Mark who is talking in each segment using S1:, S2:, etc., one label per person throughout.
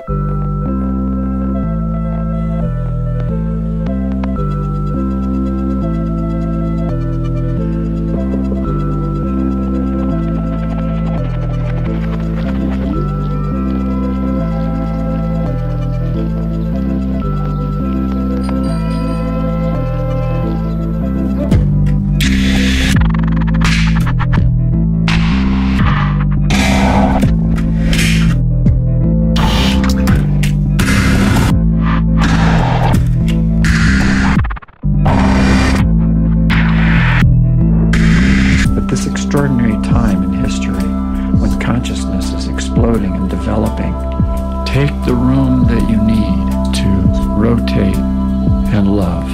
S1: This extraordinary time in history, when consciousness is exploding and developing, take the room that you need to rotate and love.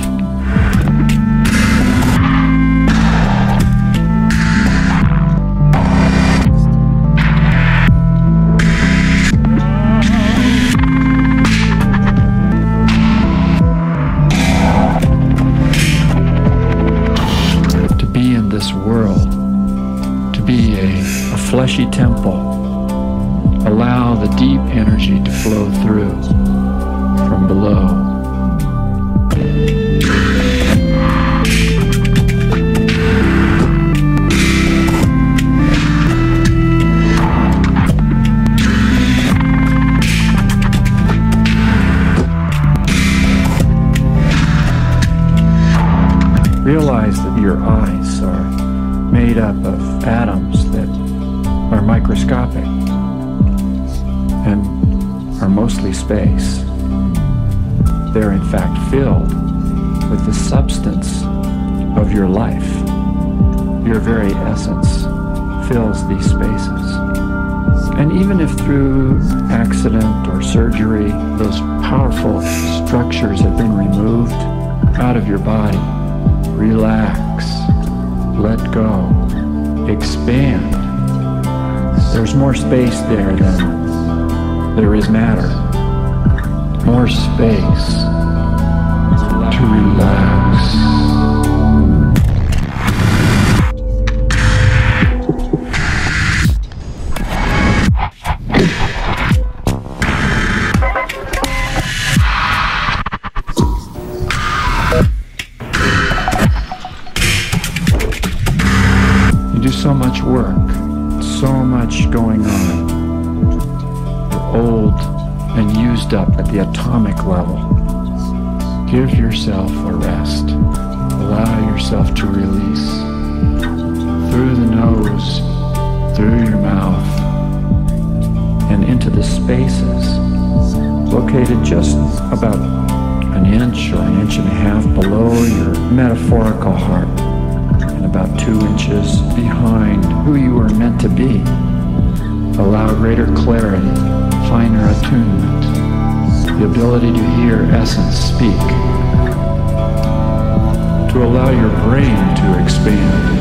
S1: To be in this world, to be a fleshy temple, allow the deep energy to flow through from below. Realize that your eyes are made up of atoms that are microscopic and are mostly space. They're in fact filled with the substance of your life. Your very essence fills these spaces. And even if through accident or surgery those powerful structures have been removed out of your body, relax, let go, expand. There's more space there than there is matter. More space to relax. So much work, so much going on. You're old and used up at the atomic level. Give yourself a rest. Allow yourself to release through the nose, through your mouth, and into the spaces located just about an inch or an inch and a half below your metaphorical heart, about 2 inches behind who you are meant to be. Allow greater clarity, finer attunement, the ability to hear essence speak, to allow your brain to expand.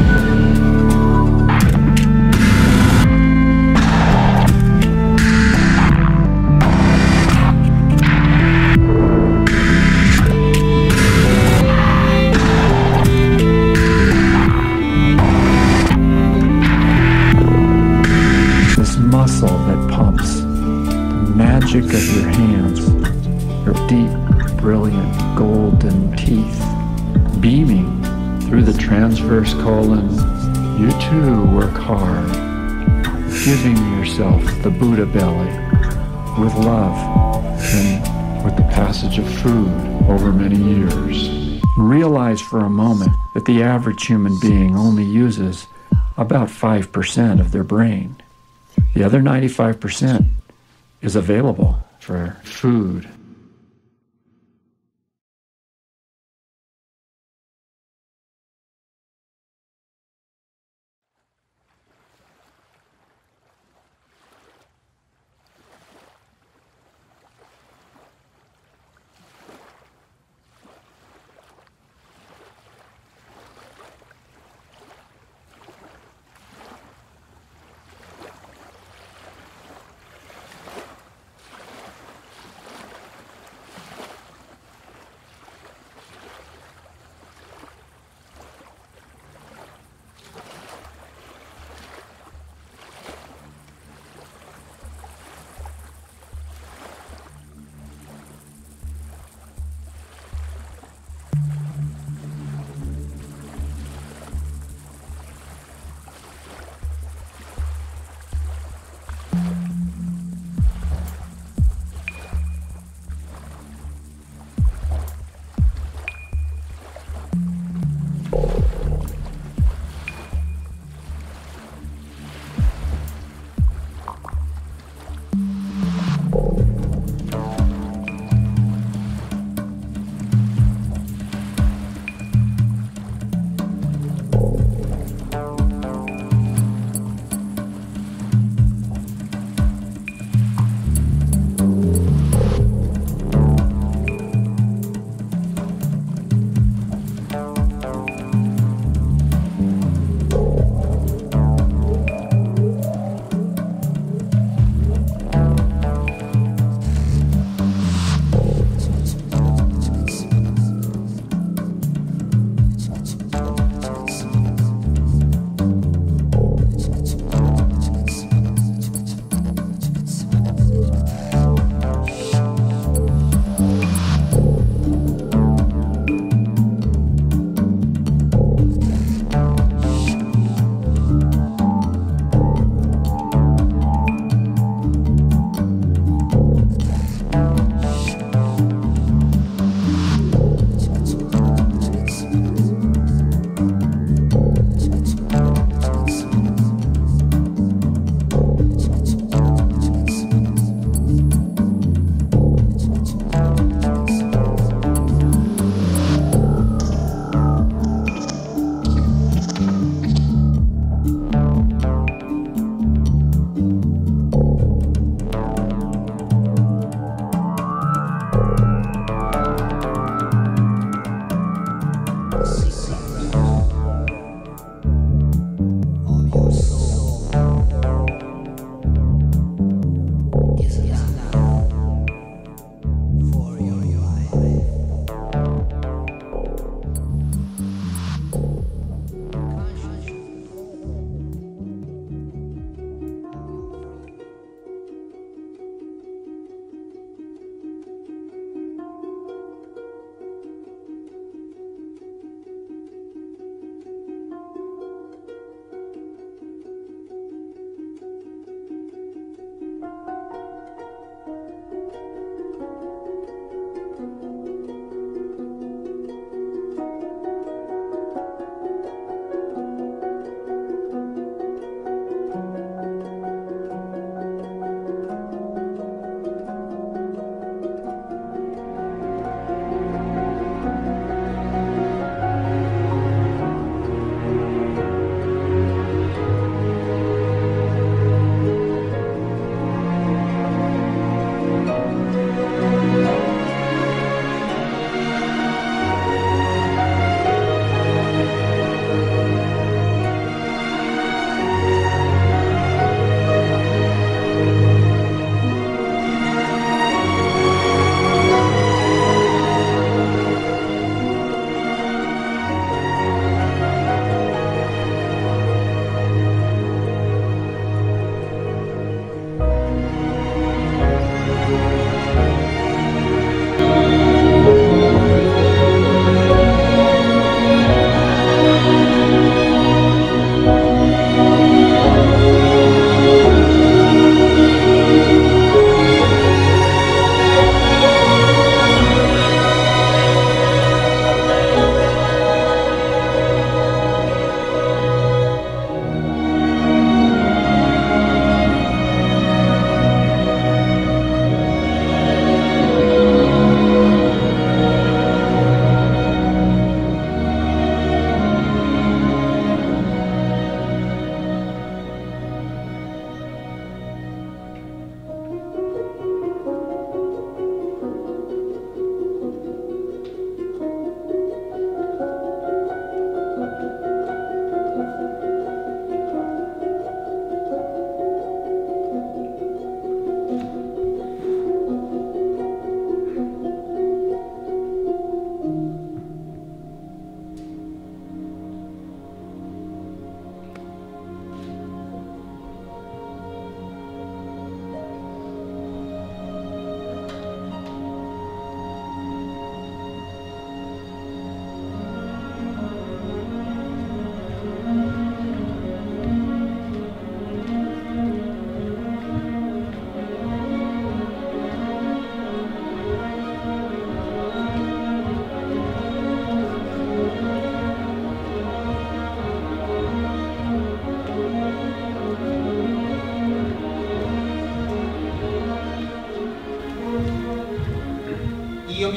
S1: Muscle that pumps, the magic of your hands, your deep, brilliant, golden teeth, beaming through the transverse colon. You too work hard, giving yourself the Buddha belly with love and with the passage of food over many years. Realize for a moment that the average human being only uses about 5% of their brain. The other 95% is available for food.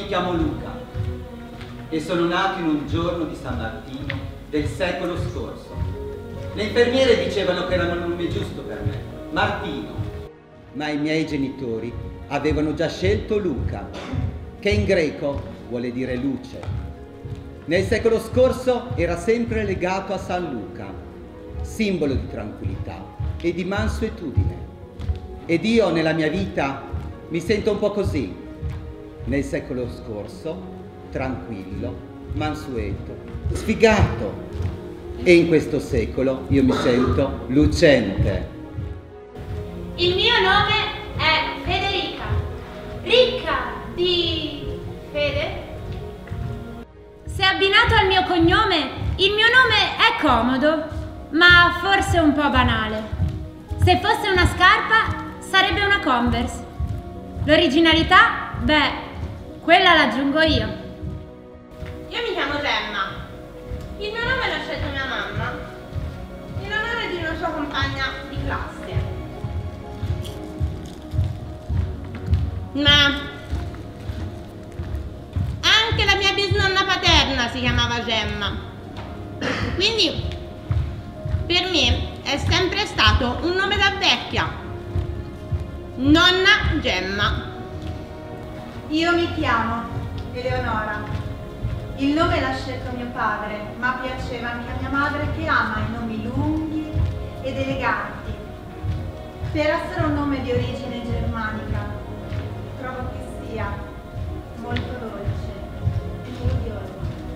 S2: mi chiamo Luca e sono nato in un giorno di San Martino del secolo scorso. Le infermiere dicevano che era il nome giusto per me, Martino, ma i miei genitori avevano già scelto Luca, che in greco vuole dire luce. Nel secolo scorso era sempre legato a San Luca, simbolo di tranquillità e di mansuetudine. Ed io nella mia vita mi sento un po' così. Nel secolo scorso, tranquillo, mansueto, sfigato. E in questo secolo io mi sento lucente.
S3: Il mio nome è Federica, ricca di fede. Se abbinato al mio cognome, il mio nome è comodo, ma forse un po' banale. Se fosse una scarpa, sarebbe una Converse. L'originalità, beh, quella l'aggiungo io.
S4: Io mi chiamo Gemma. Il mio nome l'ha scelto mia mamma in onore di una sua compagna di classe. Ma anche la mia bisnonna paterna si chiamava Gemma. Quindi per me è sempre stato un nome da vecchia. Nonna Gemma.
S5: Io mi chiamo Eleonora. Il nome l'ha scelto mio padre, ma piaceva anche a mia madre che ama i nomi lunghi ed eleganti. Per essere un nome di origine germanica, trovo che sia molto dolce e melodioso.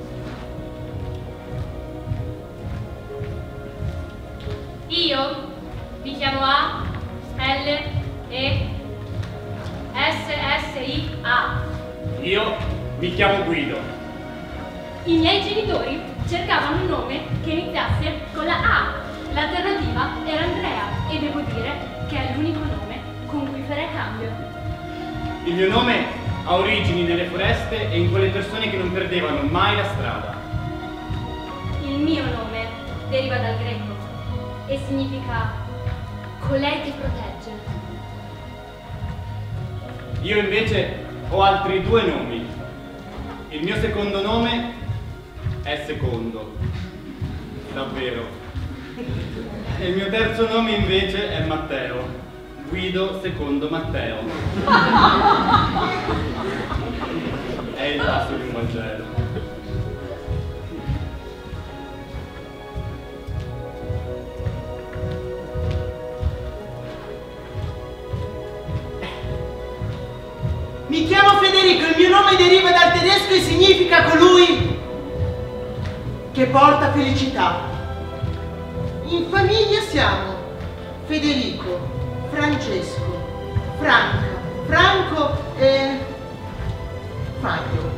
S3: Io mi chiamo A, L, E, S, S, I, A.
S6: Io mi chiamo Guido.
S3: I miei genitori cercavano un nome che iniziasse con la A. L'alternativa era Andrea e devo dire che è l'unico nome con cui farei cambio.
S6: Il mio nome ha origini nelle foreste e in quelle persone che non perdevano mai la strada.
S3: Il mio nome deriva dal greco e significa colei che protegge.
S6: Io invece ho altri due nomi. Il mio secondo nome è Secondo, davvero. E il mio terzo nome invece è Matteo, Guido Secondo Matteo. È il passo di un Vangelo.
S7: Mi chiamo Federico, il mio nome deriva dal tedesco e significa colui che porta felicità. In famiglia siamo Federico, Francesco, Franca, Franco e Fabio.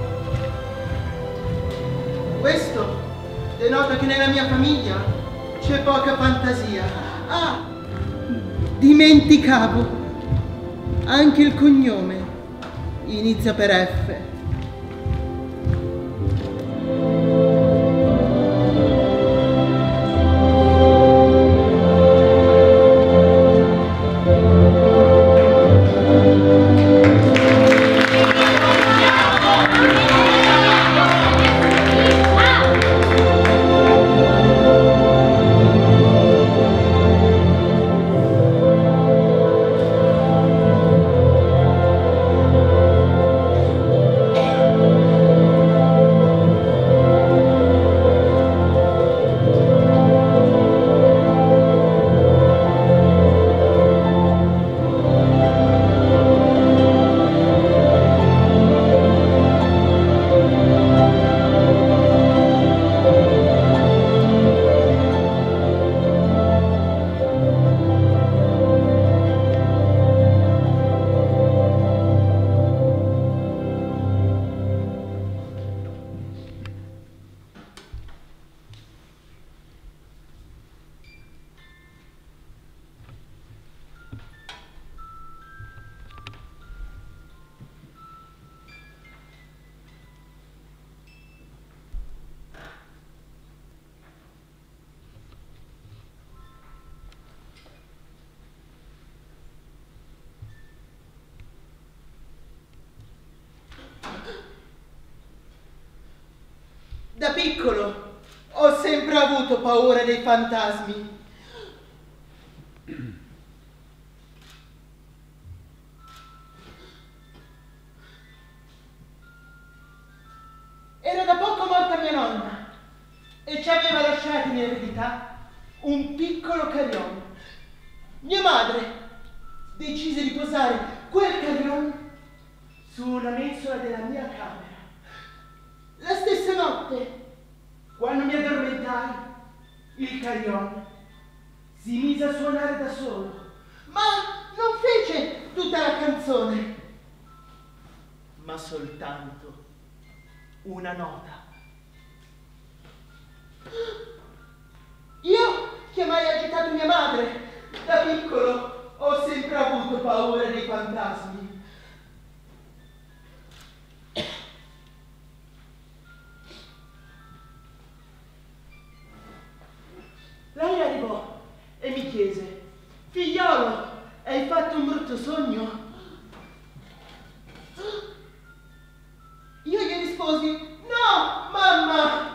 S7: Questo denota che nella mia famiglia c'è poca fantasia. Ah, dimenticavo, anche il cognome inizia per F. piccolo ho sempre avuto paura dei fantasmi. Era da poco morta mia nonna e ci aveva lasciato in eredità un piccolo carillon. Mia madre decise di posare quel carillon su una mensola della mia camera. La stessa notte, quando mi addormentai, il carillon si mise a suonare da solo, ma non fece tutta la canzone, ma soltanto una nota. Io chiamai agitato mia madre. Da piccolo ho sempre avuto paura dei fantasmi. Lei arrivò e mi chiese: figliolo, hai fatto un brutto sogno? Io gli risposi: no, mamma!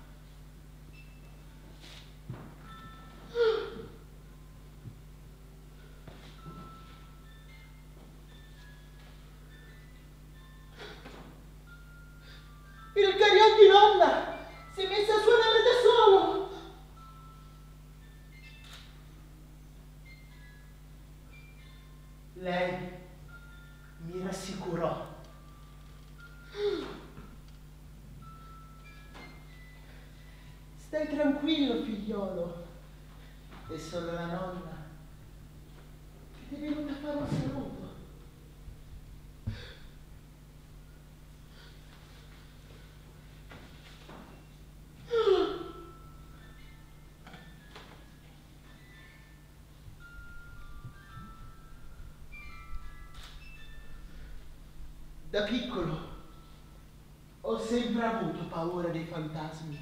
S7: Il carillon di nonna si è messo a suonare da solo! Lei mi rassicurò. Stai tranquillo, figliolo. È solo la nonna che ti è venuta a fare un saluto. Da piccolo ho sempre avuto paura dei fantasmi.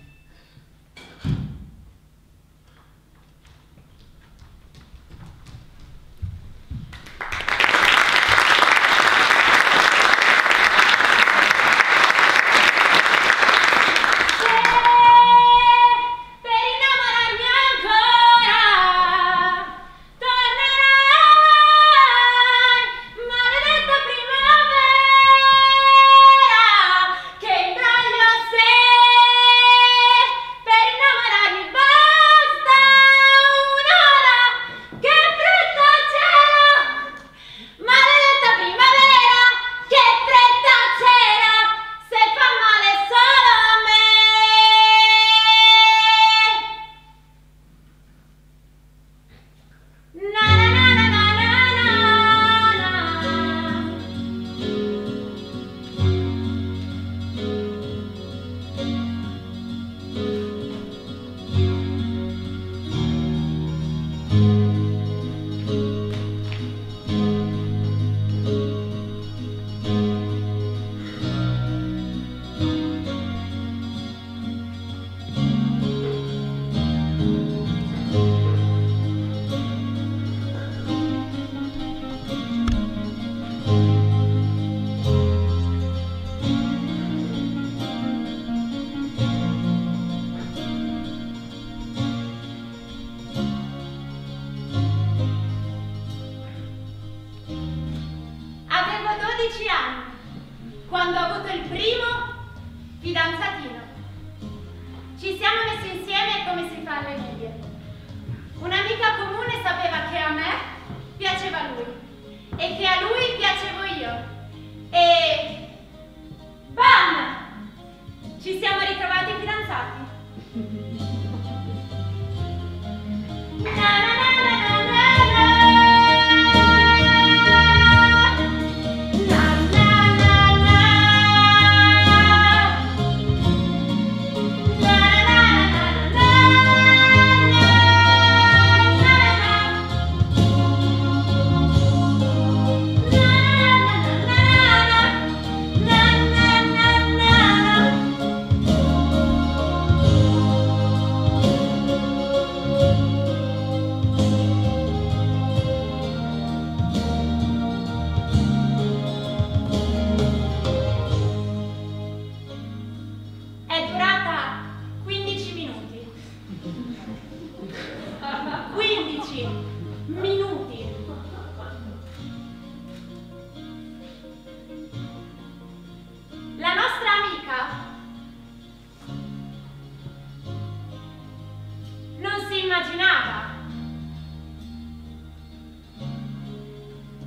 S3: Quando ho avuto il primo fidanzatino. Ci siamo messi insieme come si fa alle medie. Un'amica comune sapeva che a me piaceva lui e che a lui piacevo io. E bam! Ci siamo ritrovati fidanzati.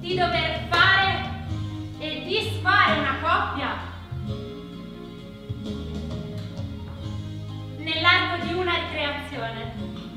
S3: di dover fare e disfare una coppia nell'arco di una ricreazione.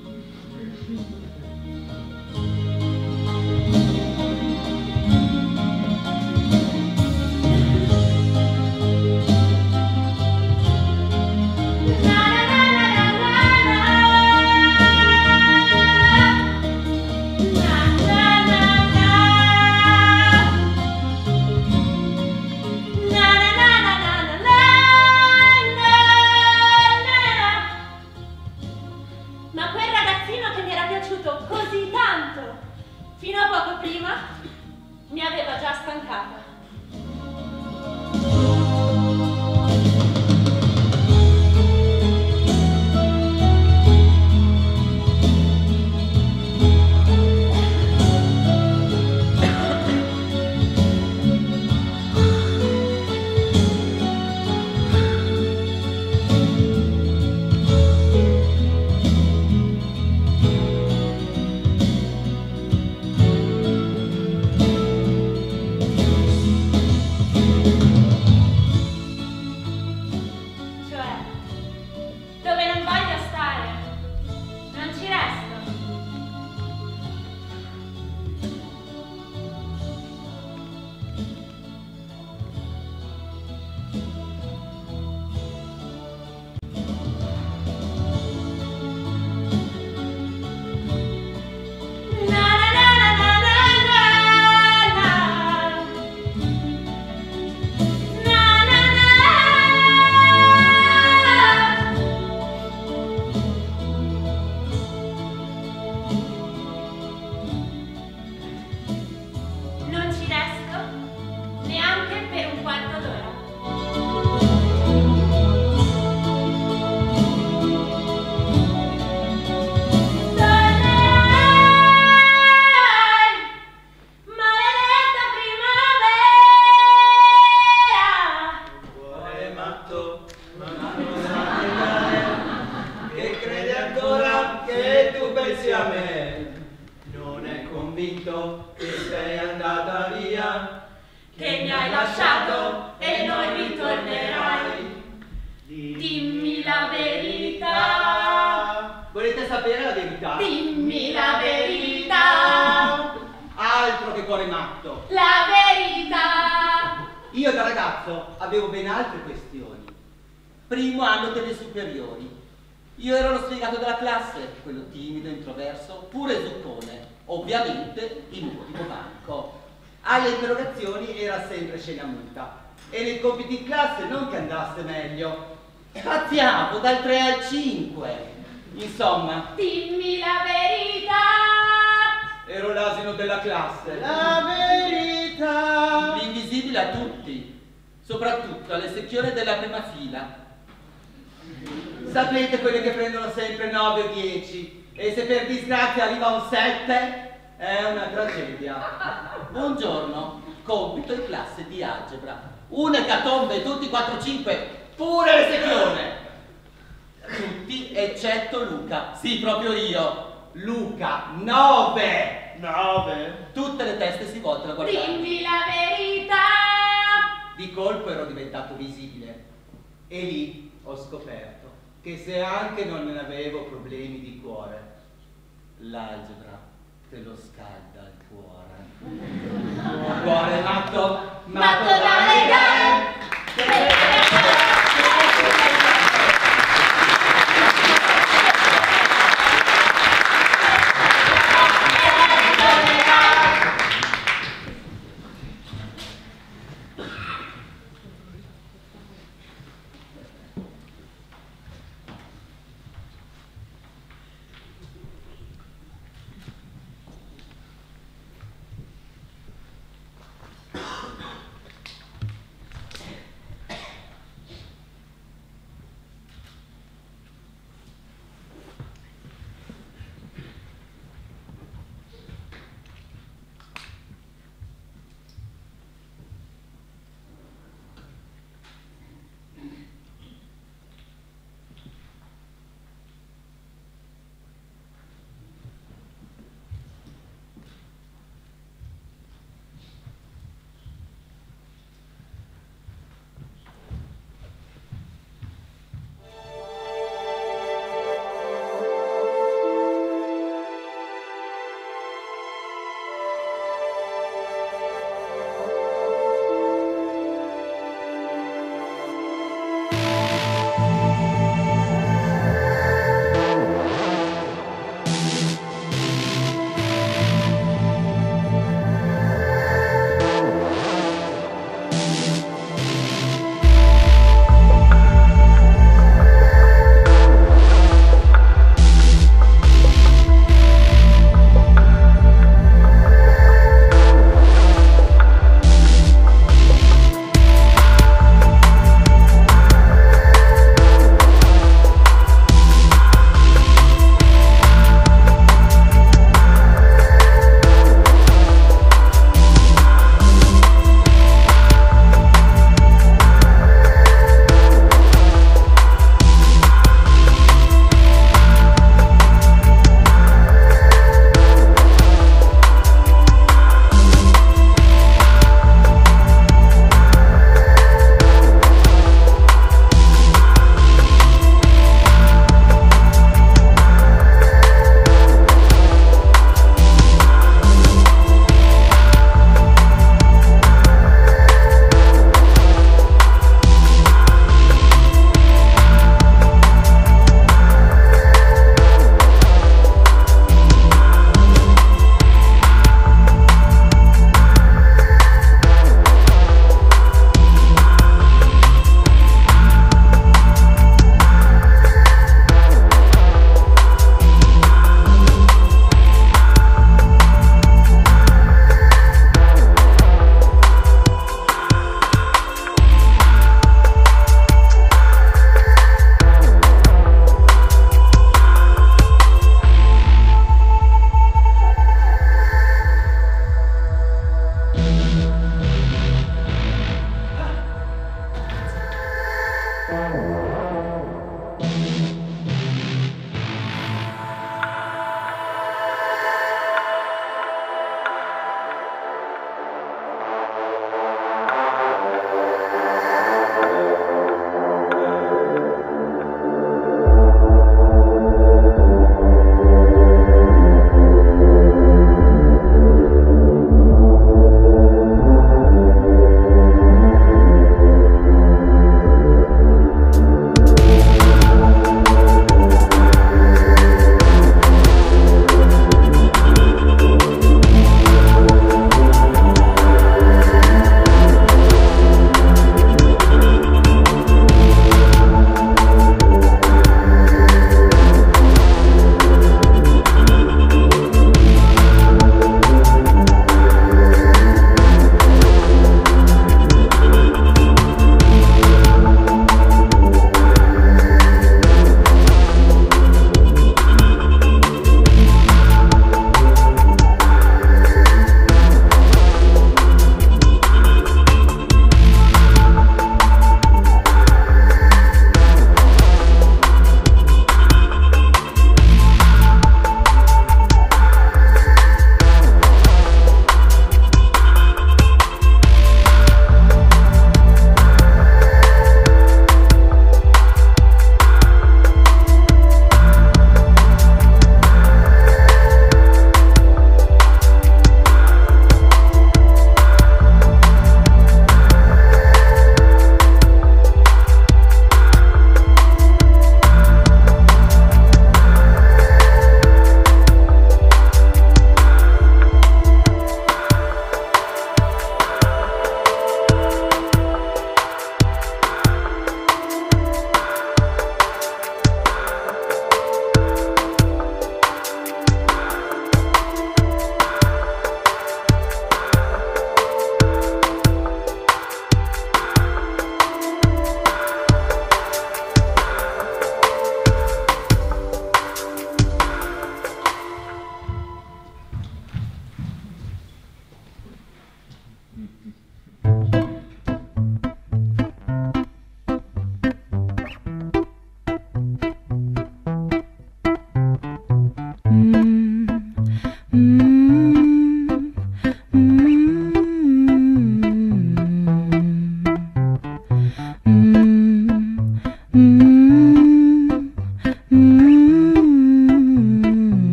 S3: Fino a poco prima mi aveva già stancata.
S2: Avevo ben altre questioni. Primo anno delle superiori. Io ero lo sfigato della classe, quello timido, introverso, pure zuccone, ovviamente in ultimo banco. Alle interrogazioni era sempre scena muta e nei compiti in classe non che andasse meglio. Spaziavo dal 3 al 5. Insomma,
S3: dimmi la verità.
S2: Ero l'asino della classe.
S7: La verità.
S2: L'invisibile a tutti. Soprattutto alle sezioni della prima fila. Sapete quelle che prendono sempre 9 o 10 e se per disgrazia arriva un 7 è una tragedia. Buongiorno, compito in classe di algebra. Una ecatombe, tutti 4-5, pure le sezioni. Tutti eccetto Luca, sì proprio io. Luca, 9.
S7: 9?
S2: Tutte le teste si voltano a guardare.
S3: Dimmi la verità.
S2: Di colpo ero diventato visibile e lì ho scoperto che se anche non ne avevo problemi di cuore, l'algebra te lo scalda il cuore. Cuore matto, matto da legare.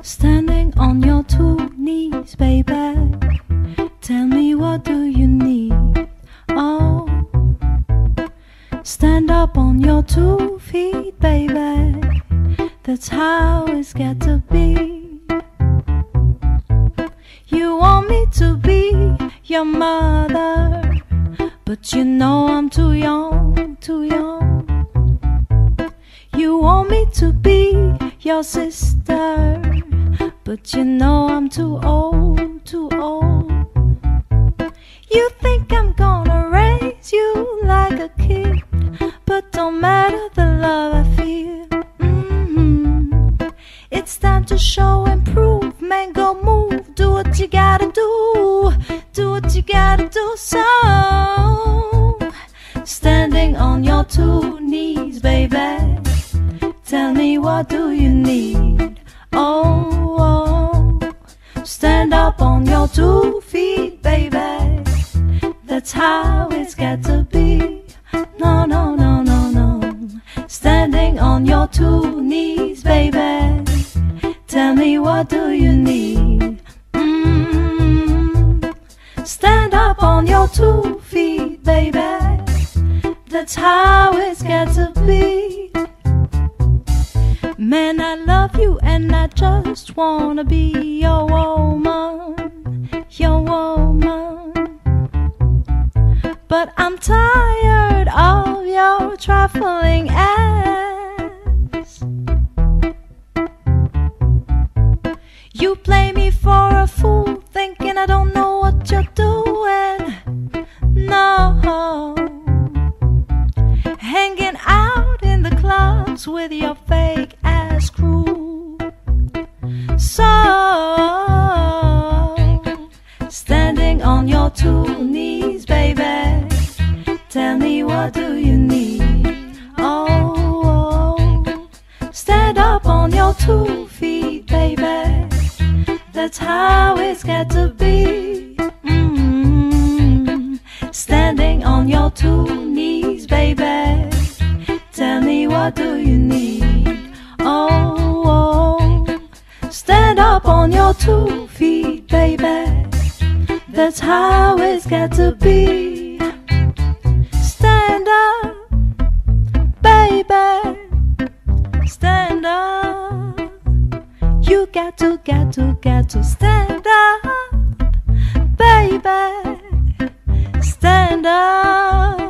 S8: Standing on your two knees, baby, tell me what do you need? Oh, stand up on your 2 feet, baby, that's how it's got to be. You want me to be your mother, but you know I'm too young, too young. You want me to be your sister, but you know I'm too old, too old. You think I'm gonna raise you like a kid, but don't matter the love I feel. It's time to show and prove, man, go move, do what you gotta do, do what you gotta do. So, standing on your 2 knees, baby, tell me what do you need? Oh, stand up on your 2 feet, baby, that's how it's got to be. No, no, no, no, no. Standing on your 2 knees, baby, tell me what do you need? Stand up on your 2 feet, baby, that's how it's got to be. Man, I love you and I just wanna be your woman, your woman. But I'm tired of your trifling ass. You play me for a fool, thinking I don't know what you're doing. No, hanging out in the clubs with your fake ass crew. So, standing on your 2 knees, baby, tell me what do you need? Oh, stand up on your 2 feet, baby, that's how it's got to be. Standing on your 2 knees, baby, tell me what do you need? Oh, stand up on your 2 feet, baby, that's how it's got to be. Stand up, baby, stand up. You got to stand up, baby, stand up.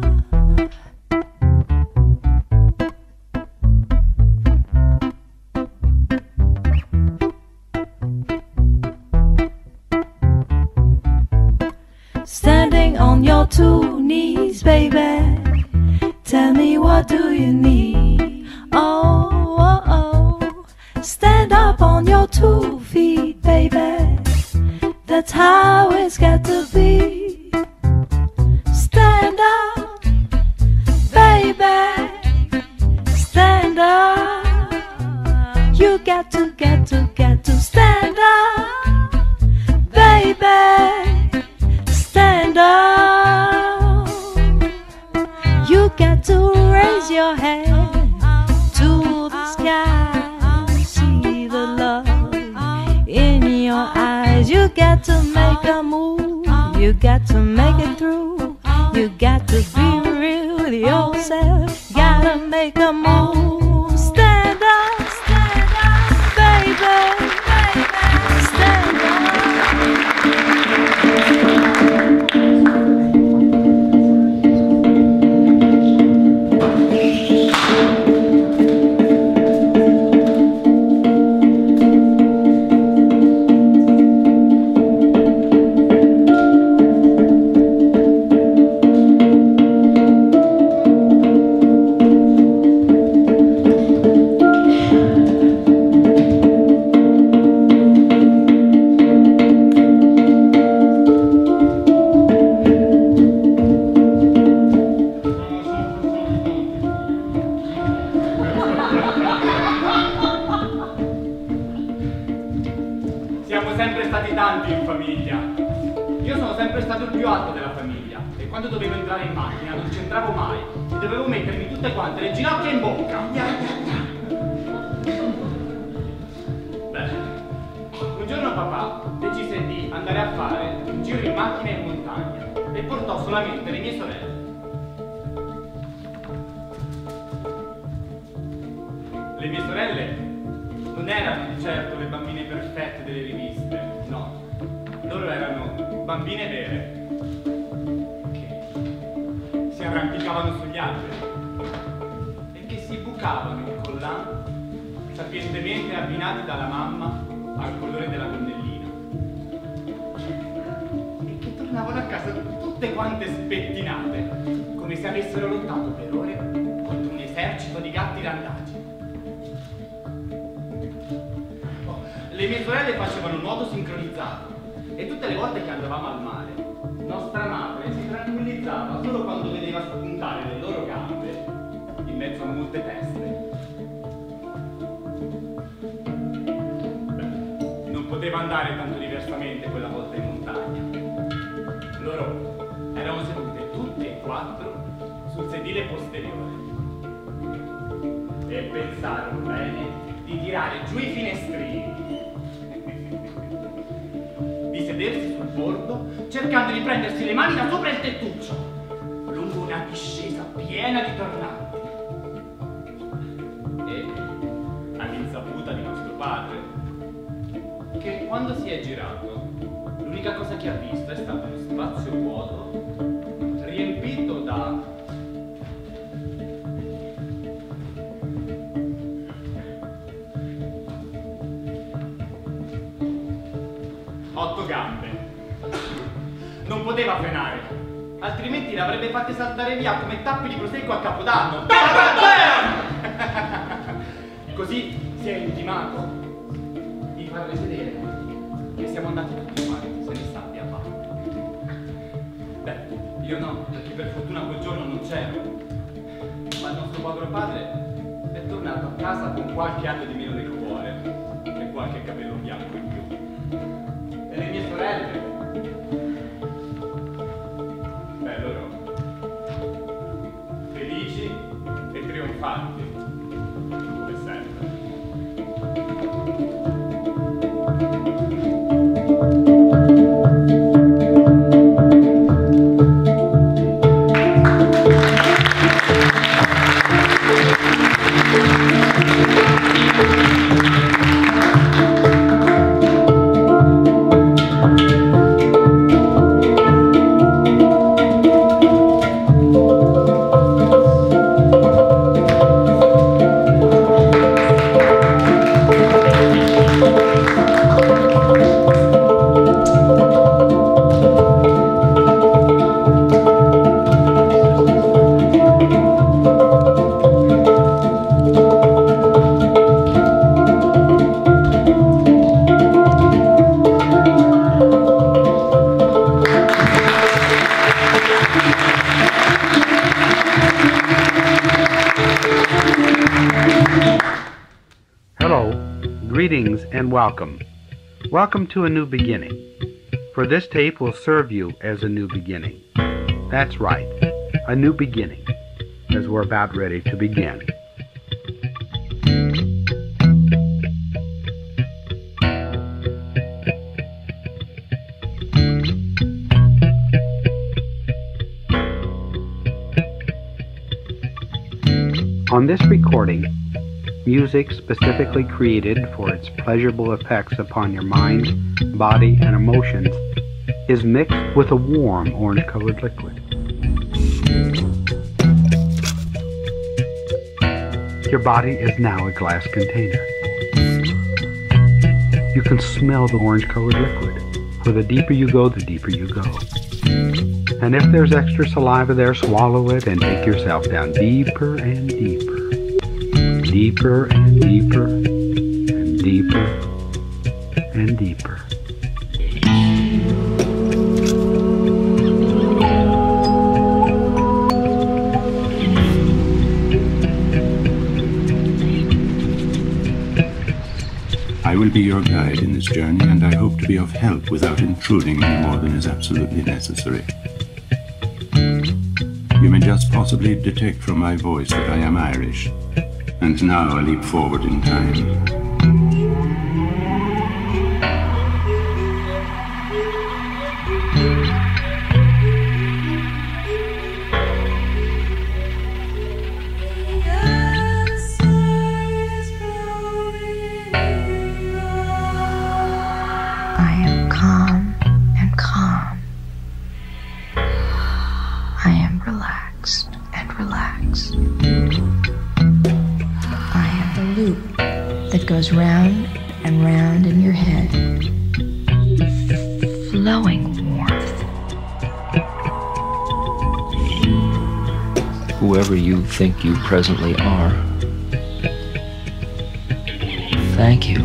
S8: Standing on your 2 knees, baby, tell me what do you need? Oh, oh, oh. Stand up on your 2 feet, baby, that's how it's got to be. Stand up, baby, stand up. You got to stand up, baby, stand up. You got to raise your hand to the sky, see the love in your eyes. You got to make a move, you got to make it through. You got to be real with yourself, gotta make a move. Stand up, baby, stand up.
S6: Siamo sempre stati tanti in famiglia. Io sono sempre stato il più alto della famiglia e quando dovevo entrare in macchina non c'entravo mai e dovevo mettermi tutte quante le ginocchia in bocca. Beh, papà decise di andare a fare un giro in macchina in montagna e portò solamente le mie sorelle. Le mie sorelle non erano certo le bambine perfette delle riviste, no. Loro erano bambine vere, che si arrampicavano sugli alberi e che si bucavano in collan sapientemente abbinati dalla mamma al colore della gonnellina e che tornavano a casa tutte quante spettinate, come se avessero lottato per ore contro un esercito di gatti randagi. Le mie sorelle facevano nuoto sincronizzato e tutte le volte che andavamo al mare, nostra madre si tranquillizzava solo quando vedeva spuntare le loro gambe in mezzo a molte teste. Beh, non poteva andare tanto diversamente quella volta in montagna. Loro erano sedute tutte e quattro sul sedile posteriore e pensarono bene di tirare giù i finestrini, di sedersi sul bordo cercando di prendersi le mani da sopra il tettuccio lungo una discesa piena di tornanti. E all'insaputa di nostro padre, che quando si è girato l'unica cosa che ha visto è stato uno spazio vuoto riempito da 8 gambe. Non poteva frenare, altrimenti l'avrebbe fatte saltare via come tappi di prosecco a Capodanno. Così si è intimato di farle sedere e siamo andati tutti quanti, se ne sta a parte. Beh, io no, perché per fortuna quel giorno non c'ero, ma il nostro povero padre è tornato a casa con qualche anno di meno nel cuore e qualche capello bianco in più. E le mie sorelle, beh, loro felici e trionfanti, come sempre.
S9: Greetings and welcome. Welcome to a new beginning. For this tape will serve you as a new beginning. That's right, a new beginning, as we're about ready to begin. On this recording, music specifically created for its pleasurable effects upon your mind, body, and emotions is mixed with a warm orange-colored liquid. Your body is now a glass container. You can smell the orange-colored liquid, for the deeper you go, the deeper you go. And if there's extra saliva there, swallow it and take yourself down deeper and deeper. Deeper and deeper and deeper and deeper.
S10: I will be your guide in this journey, and I hope to be of help without intruding any more than is absolutely necessary. You may just possibly detect from my voice that I am Irish. And now I leap forward in time.
S11: I am calm and calm. I am relaxed and relaxed. I am the loop that goes round and round in your head, flowing warmth.
S12: Whoever you think you presently are, thank you.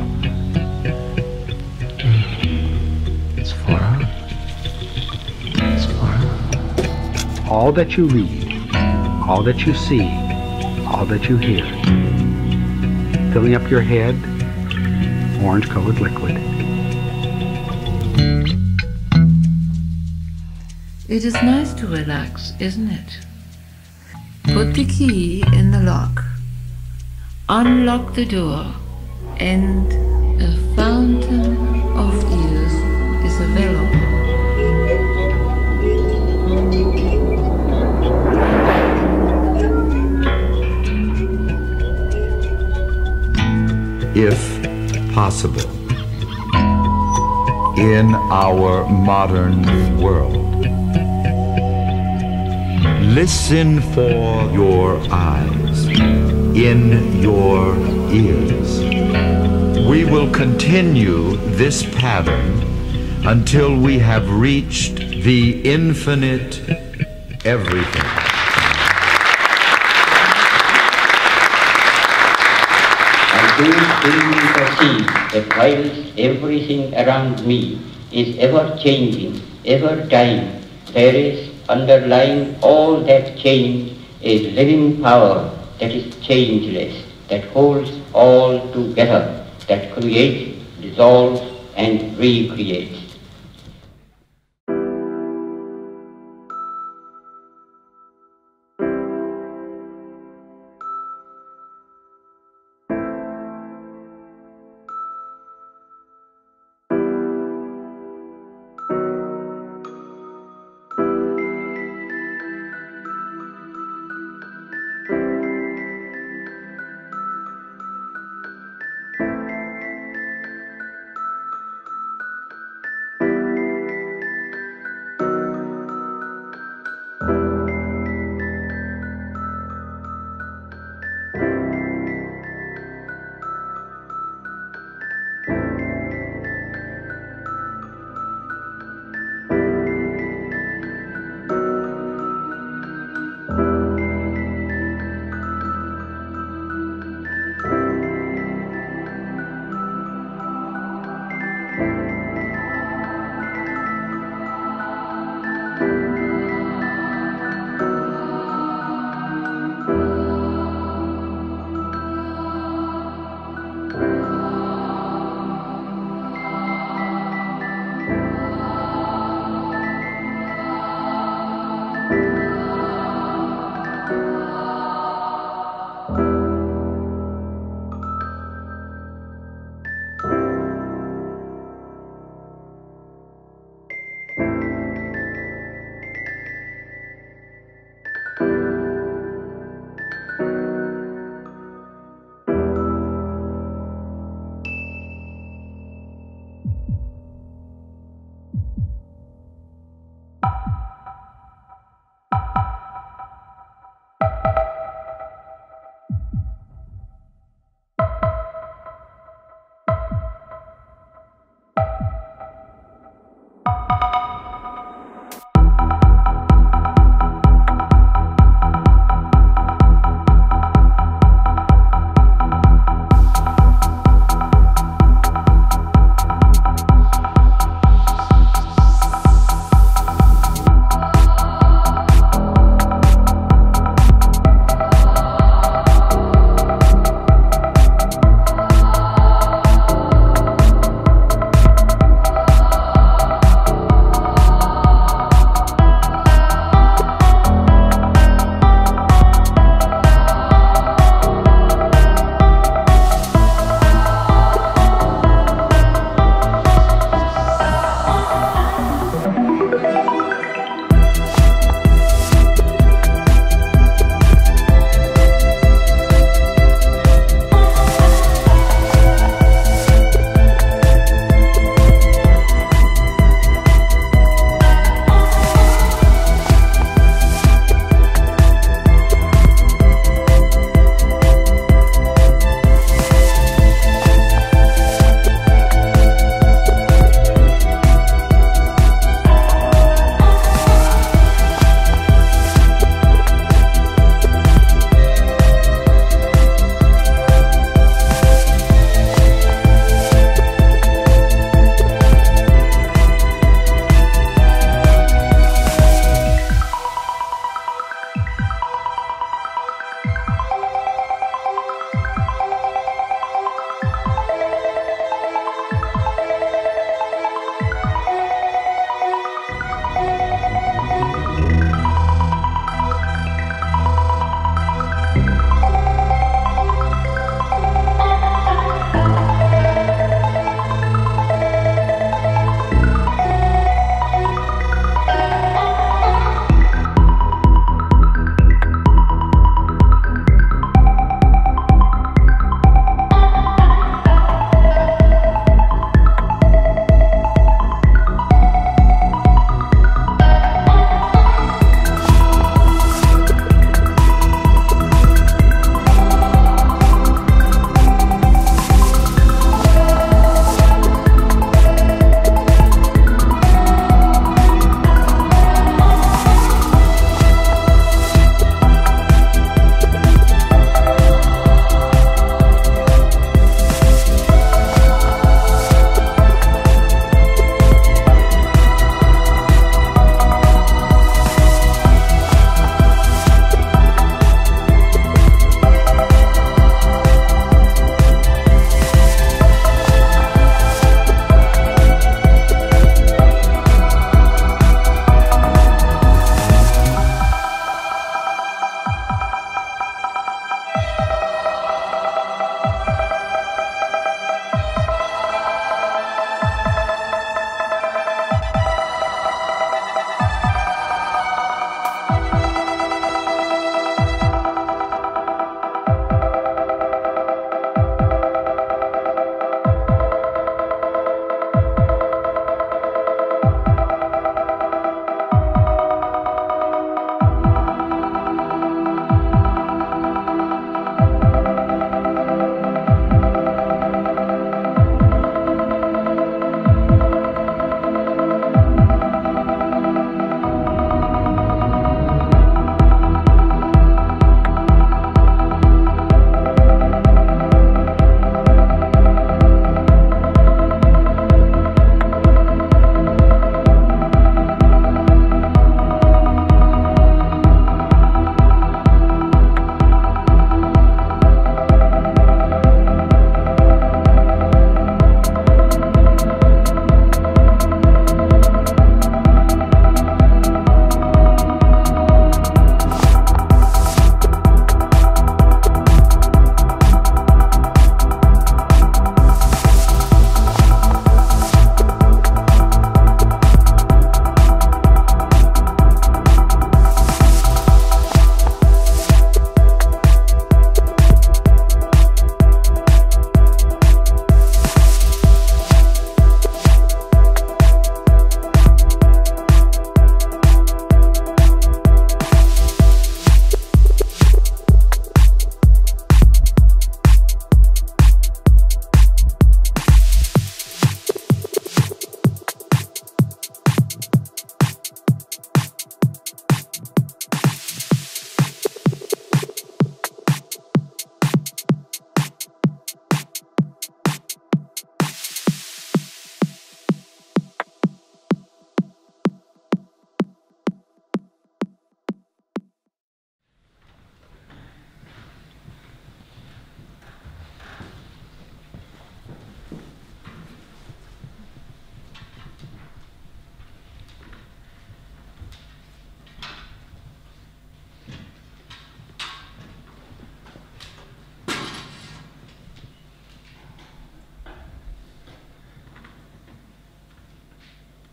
S12: It's far. It's far.
S9: All that you read, all that you see, all that you hear, filling up your head, orange-colored liquid.
S13: It is nice to relax, isn't it? Put the key in the lock, unlock the door, and a fountain of ears is available.
S14: If possible, in our modern world, listen for your eyes, in your ears. We will continue this pattern until we have reached the infinite everything.
S15: Do dimly perceive that whilst everything around me is ever changing, ever dying, there is underlying all that change a living power that is changeless, that holds all together, that creates, dissolves, and recreates.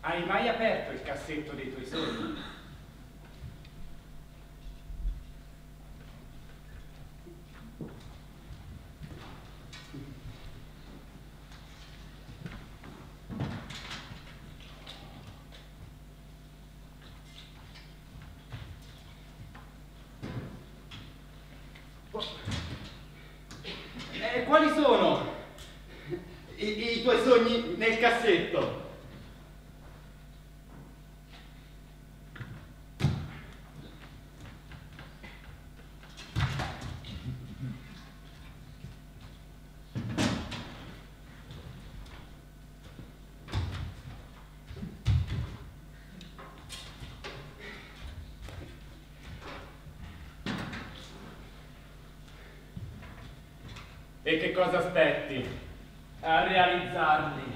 S6: Hai mai aperto il cassetto dei tuoi sogni? Quali sono i tuoi sogni nel cassetto? E che cosa aspetti a realizzarli?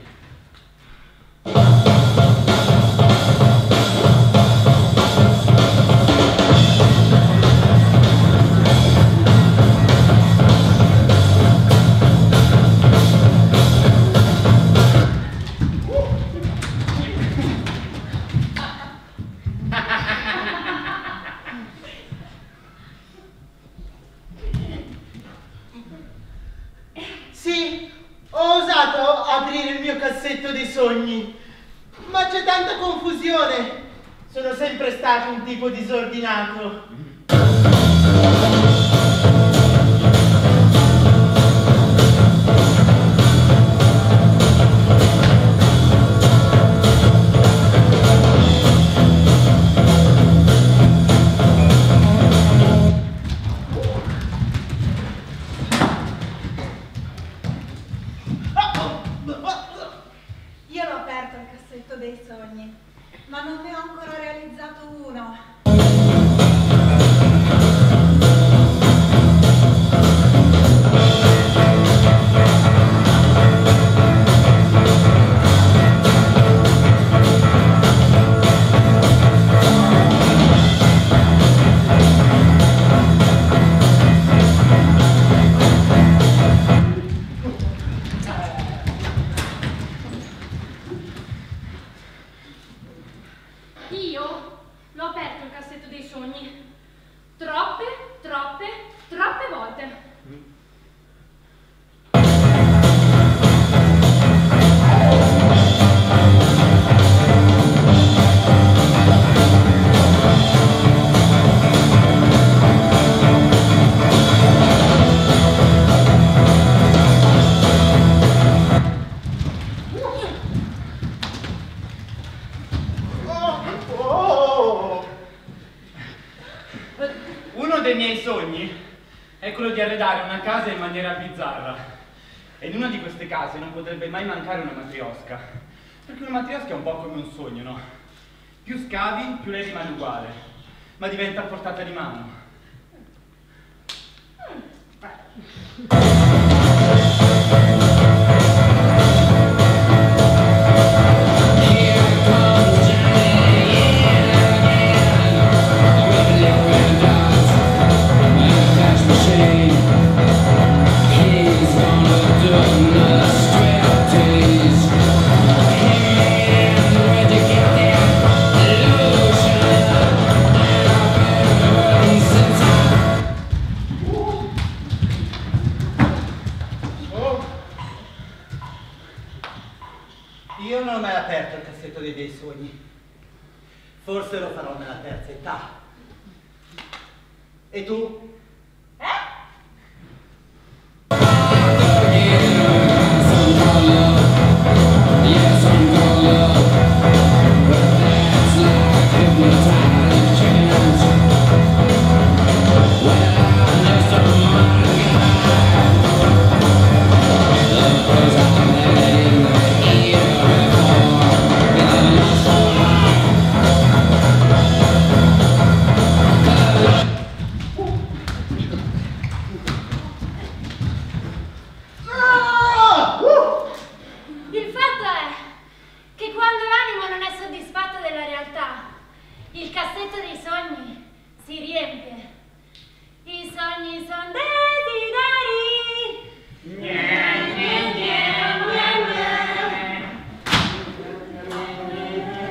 S7: Sì, ho osato aprire il mio cassetto dei sogni, ma c'è tanta confusione. Sono sempre stato un tipo disordinato.
S5: Io l'ho aperto il cassetto dei sogni, ma non ne ho ancora realizzato uno.
S3: Io l'ho aperto il cassetto dei sogni troppe volte.
S6: Uno dei miei sogni è quello di arredare una casa in maniera bizzarra. E in una di queste case non potrebbe mai mancare una matriosca. Perché una matriosca è un po' come un sogno, no? Più scavi, più lei rimane uguale, ma diventa a portata di mano.
S2: Io non ho mai aperto il cassetto dei miei sogni. Forse lo farò nella terza età. E tu?
S3: Il fatto è che quando l'animo non è soddisfatto della realtà, il cassetto dei sogni si riempie. I sogni sono desideri.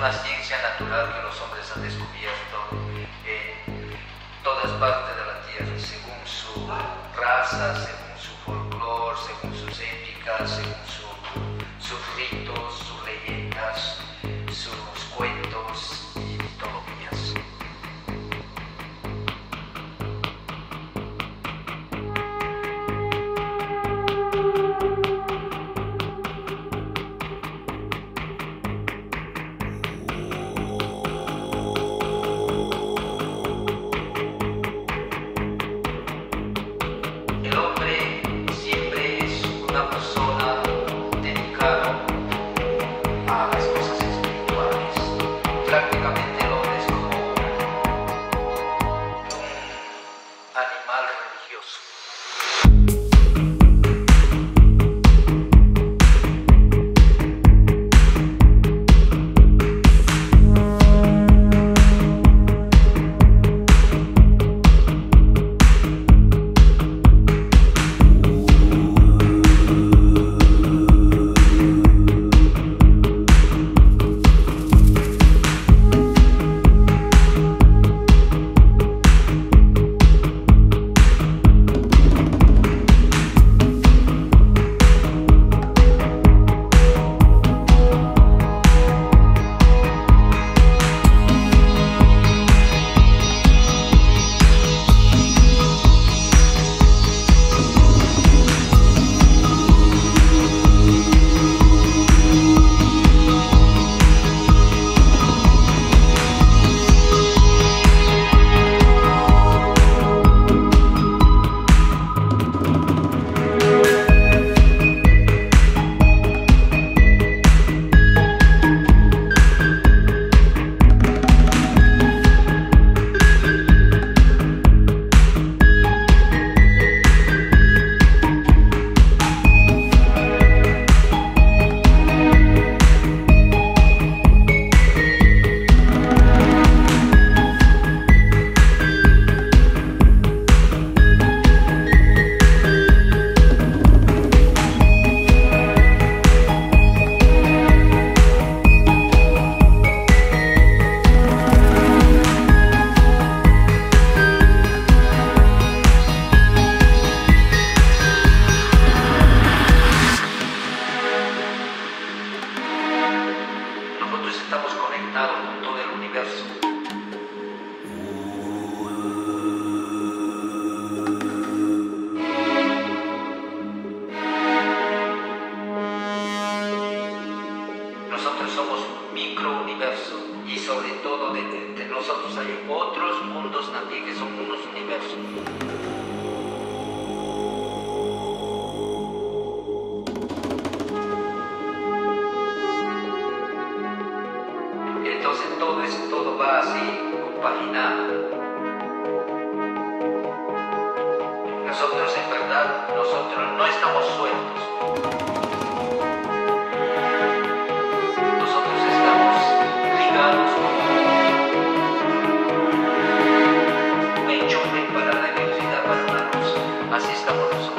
S16: una ciencia natural que los hombres han descubierto en todas partes de la Tierra, según su raza, según su folclore, según sus épicas, según sus ritos, sus leyendas, sus cuentos y mitologías. El hombre siempre es una persona dedicada a las cosas espirituales. Prácticamente el hombre es como un animal religioso. Nosotros estamos conectados con todo el universo. Nosotros somos un microuniverso y sobre todo entre nosotros hay otros mundos también que son unos universos. Entonces todo va así, compaginado. Nosotros en verdad, nosotros no estamos sueltos. Nosotros estamos ligados como un enchufe para la electricidad, para una luz. Así estamos nosotros.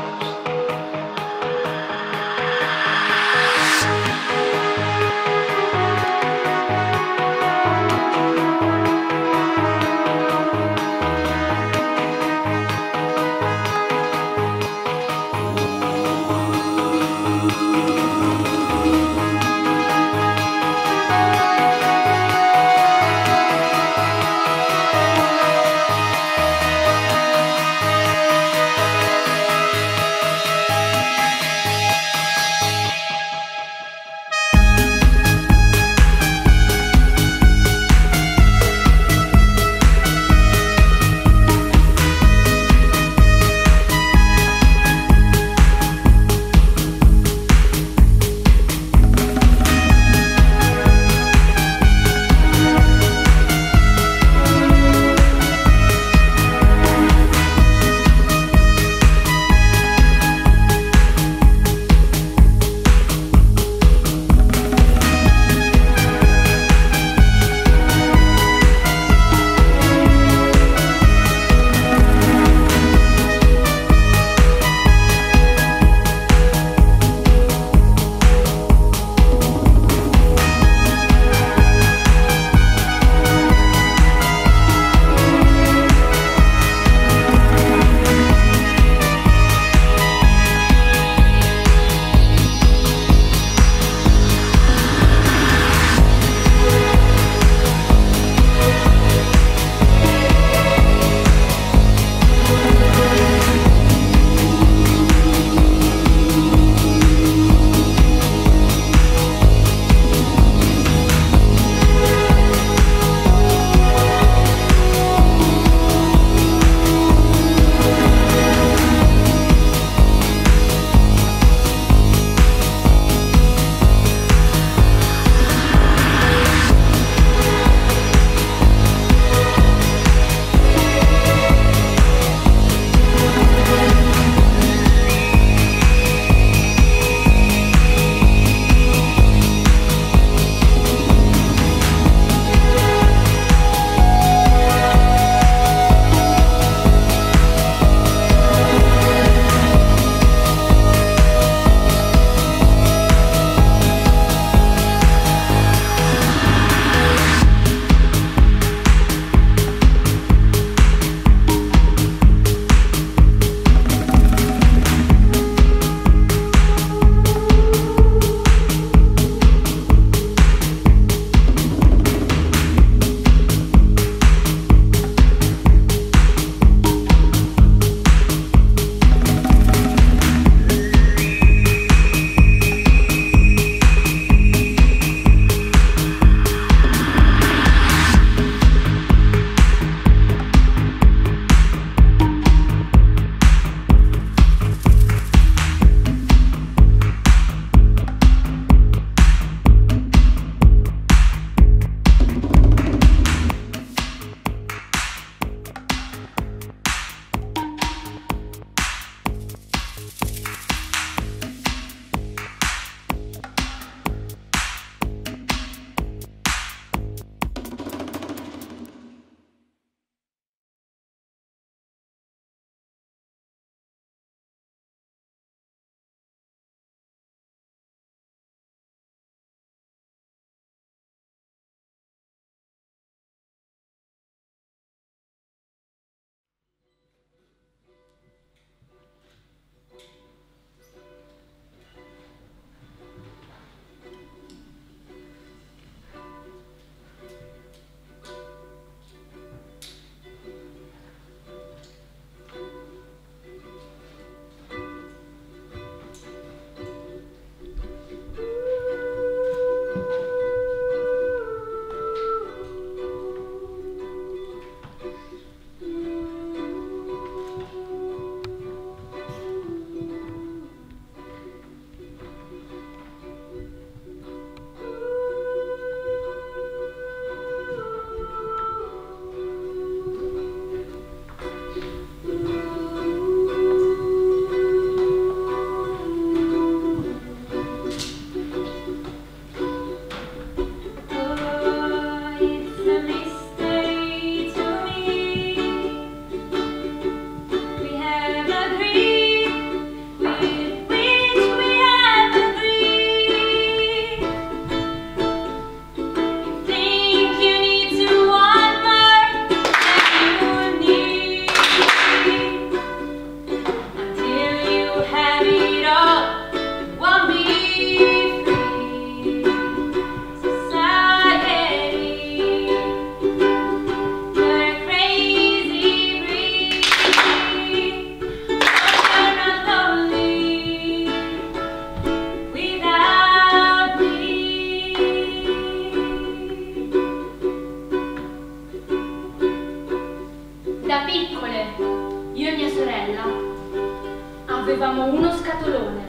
S3: io e mia sorella, avevamo uno scatolone.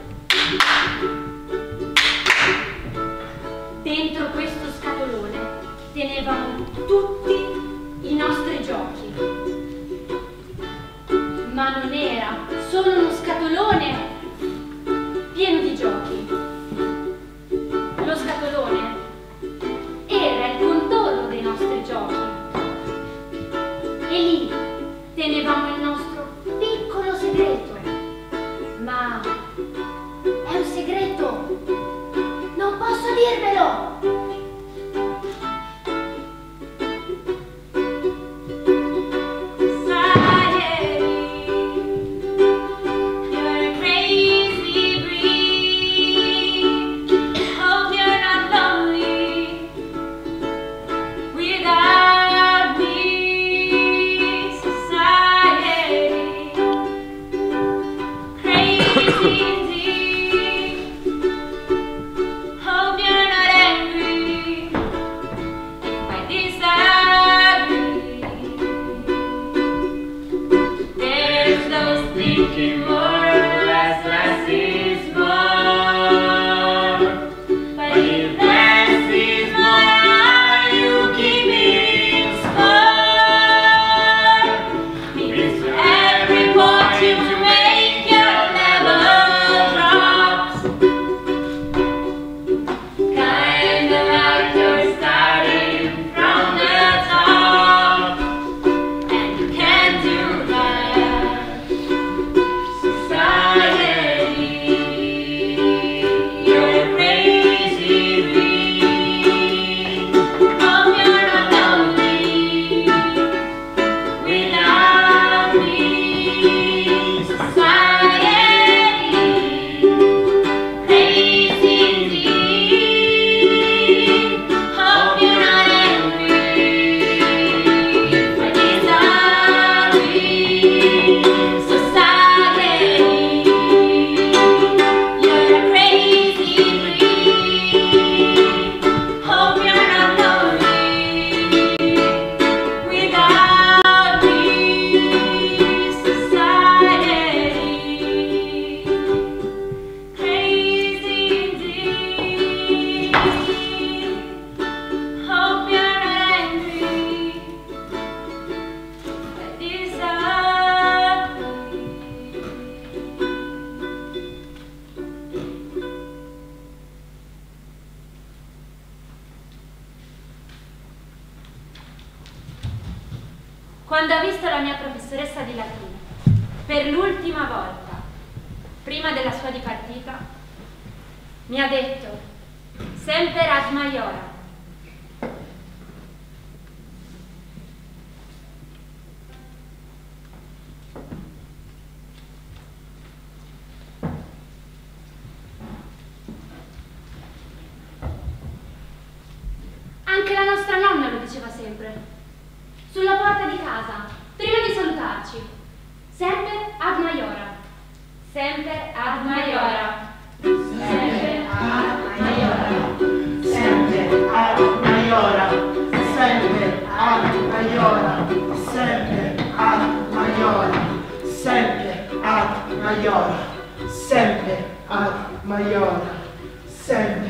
S3: Dentro questo scatolone tenevamo tutti i nostri giochi. Ma non era solo uno scatolone pieno di giochi. Lo scatolone era il contorno dei nostri giochi. E lì tenevamo il nostro piccolo segreto. Ma è un segreto, non posso dirvelo! Quando ho visto la mia professoressa di latino, per l'ultima volta, prima della sua dipartita, mi ha detto, semper ad maiora. Anche la nostra nonna lo diceva sempre. Sulla porta di casa, prima di salutarci. Semper ad maiora. Semper ad maiora. Semper ad maiora.
S7: Semper ad maiora. Semper ad maiora. Semper ad maiora. Semper ad maiora. Semper ad maiora. Semper